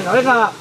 Venga, venga.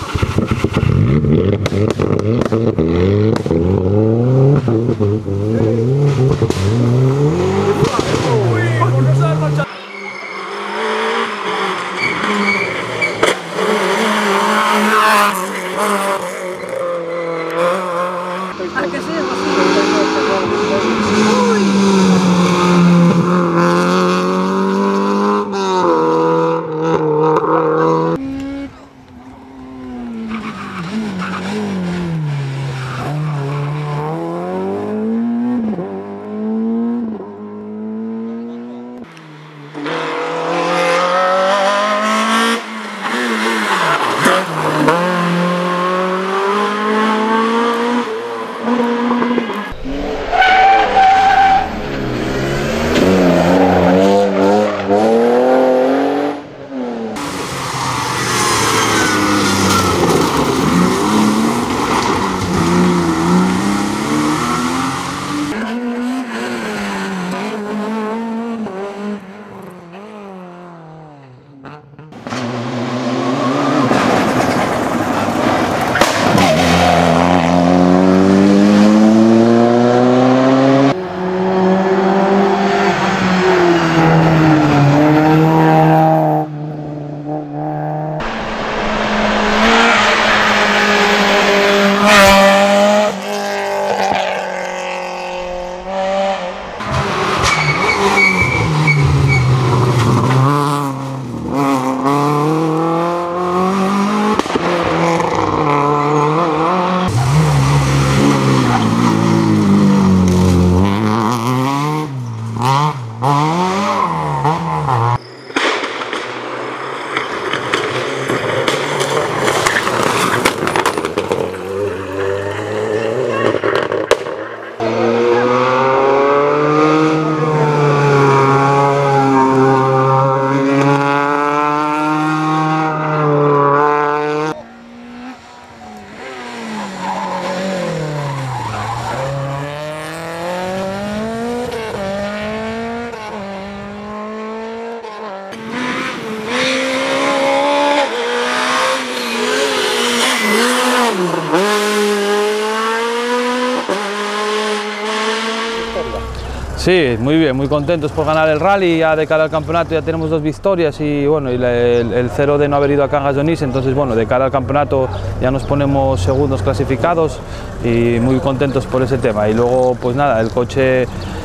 Sí, muy bien, muy contentos por ganar el rally. Ya de cara al campeonato ya tenemos 2 victorias y bueno, y el cero de no haber ido a Cangas de Onís. Entonces bueno, de cara al campeonato ya nos ponemos segundos clasificados y muy contentos por ese tema. Y luego pues nada, el coche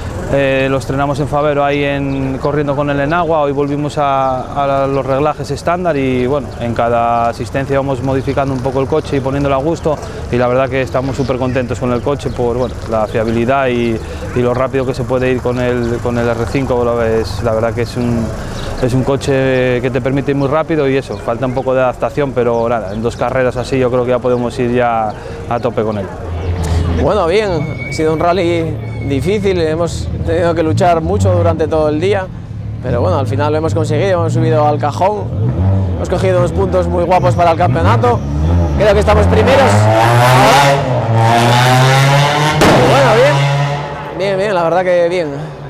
lo estrenamos en Fabero ahí corriendo con él en agua. Hoy volvimos a los reglajes estándar y bueno, en cada asistencia vamos modificando un poco el coche y poniéndolo a gusto, y la verdad que estamos súper contentos con el coche por bueno, la fiabilidad y lo rápido que se puede ir con el R5. La verdad que es un coche que te permite ir muy rápido y eso, falta un poco de adaptación, pero nada, en 2 carreras así yo creo que ya podemos ir ya a tope con él. Bueno, bien, ha sido un rally difícil, hemos tenido que luchar mucho durante todo el día, pero bueno, al final lo hemos conseguido, hemos subido al cajón, hemos cogido unos puntos muy guapos para el campeonato, creo que estamos primeros. Bueno, bien, la verdad que bien.